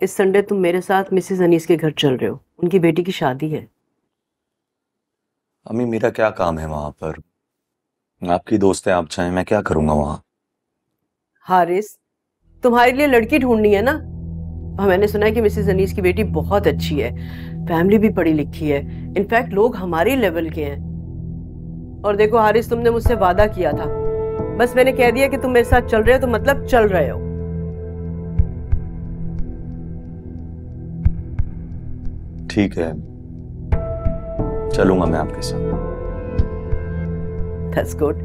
इस संडे तुम मेरे साथ मिसेस अनीस के घर चल रहे हो, उनकी बेटी की शादी है। अम्मी मेरा क्या काम है वहां पर? आपकी दोस्त है, आप चाहें मैं क्या करूंगा वहां? हारिस, तुम्हारे लिए लड़की ढूंढनी है ना। और मैंने सुना है कि मिसेस अनीस की बेटी बहुत अच्छी है, फैमिली भी पढ़ी लिखी है, इनफैक्ट लोग हमारे लेवल के हैं। और देखो हारिस, तुमने मुझसे वादा किया था, बस मैंने कह दिया कि तुम मेरे साथ चल रहे हो तो मतलब चल रहे हो। ठीक है, चलूंगा मैं आपके साथ। That's good.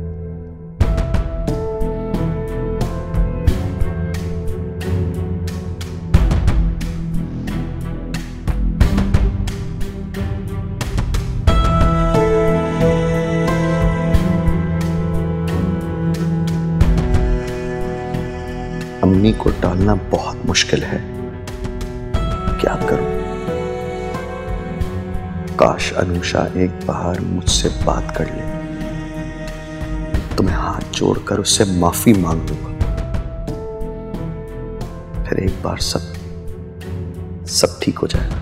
अम्मी को टालना बहुत मुश्किल है, क्या करूं? काश अनुषा एक बार मुझसे बात कर ले तो मैं हाथ जोड़कर उससे माफी मांग लूंगा। फिर एक बार सब ठीक हो जाएगा।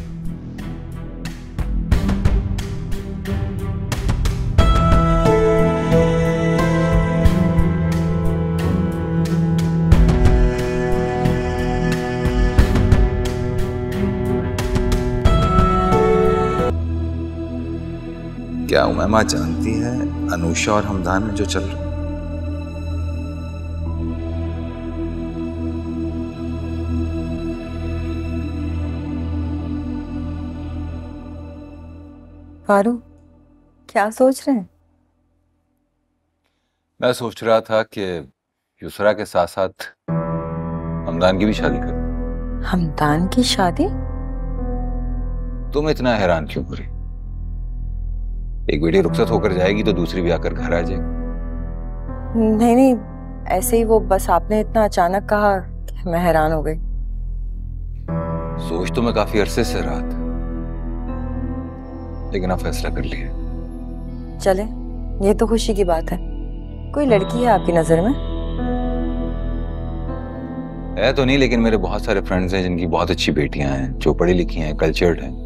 क्या उमैमा जानती है अनुषा और हमदान में जो चल रहा है? फारूक, क्या सोच रहे हैं? मैं सोच रहा था कि युसरा के साथ साथ हमदान की भी शादी कर। हमदान की शादी? तुम इतना हैरान क्यों हो रही? एक बेटी रुखसत होकर जाएगी तो दूसरी भी आकर घर आ जाएगी। नहीं नहीं, ऐसे ही वो बस आपने इतना अचानक कहा कि मैं हैरान हो गई। सोच तो मैं काफी अरसे से रहा था, लेकिन अब फैसला कर लिया। चले, ये तो खुशी की बात है। कोई लड़की है आपकी नजर में? है तो नहीं, लेकिन मेरे बहुत सारे फ्रेंड्स हैं जिनकी बहुत अच्छी बेटियां हैं, जो पढ़ी लिखी हैं, कल्चर्ड हैं।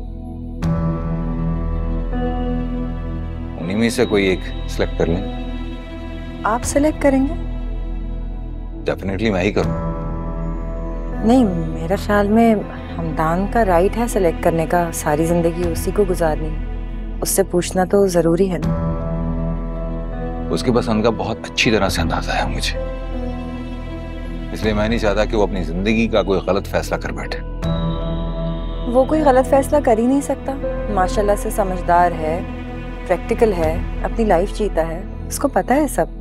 उन्हीं में से कोई एक सिलेक्ट कर लें। आप सिलेक्ट करेंगे? डेफिनेटली मैं ही करूँ। नहीं, मेरा ख्याल में हमदान का राइट है सिलेक्ट करने का, सारी जिंदगी उसी को गुजारनी है। उससे पूछना तो जरूरी है ना। उसकी पसंद का बहुत अच्छी तरह से अंदाजा है मुझे, इसलिए मैं नहीं चाहता कि वो अपनी जिंदगी का कोई गलत फैसला कर बैठे। वो कोई गलत फैसला कर ही नहीं सकता। माशाल्लाह से समझदार है, प्रैक्टिकल है, अपनी लाइफ जीता है, उसको पता है सब।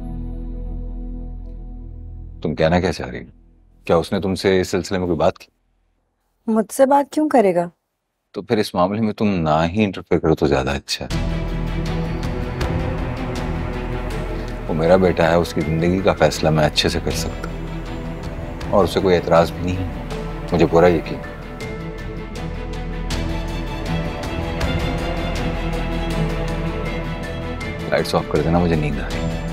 तुम कहना क्या चाह रही हो? क्या उसने तुमसे इस सिलसिले में कोई बात की? मुझसे बात क्यों करेगा? तो फिर इस मामले में तुम ना ही इंटरफेयर करो तो ज्यादा अच्छा है। वो मेरा बेटा है, उसकी जिंदगी का फैसला मैं अच्छे से कर सकता हूँ और उसे कोई एतराज भी नहीं है, मुझे पूरा यकीन। लाइट्स ऑफ कर देना, मुझे नींद आ रही है।